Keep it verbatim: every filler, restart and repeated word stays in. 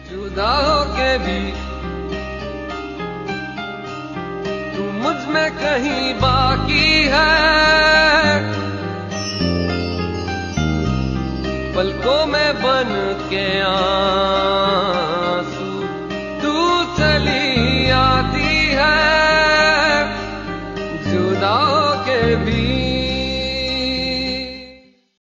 जुदा होके भी तू मुझ में कहीं बाकी है, पलकों में बन के आंसू